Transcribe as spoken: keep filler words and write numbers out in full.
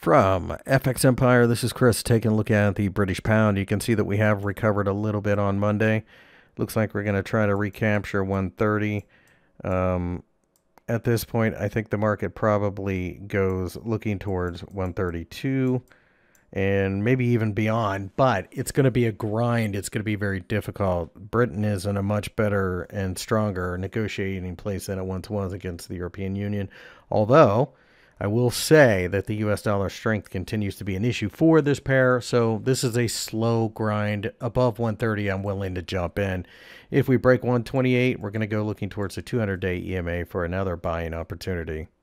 From FXEmpire, this is Chris taking a look at the British pound. You can see that we have recovered a little bit on Monday. Looks like we're going to try to recapture one thirty. Um, at this point, I think the market probably goes looking towards one thirty-two and maybe even beyond, but it's going to be a grind. It's going to be very difficult. Britain is in a much better and stronger negotiating place than it once was against the European Union, although I will say that the U S dollar strength continues to be an issue for this pair, so this is a slow grind. Above one thirty, I'm willing to jump in. If we break one twenty-eight, we're going to go looking towards the two hundred day E M A for another buying opportunity.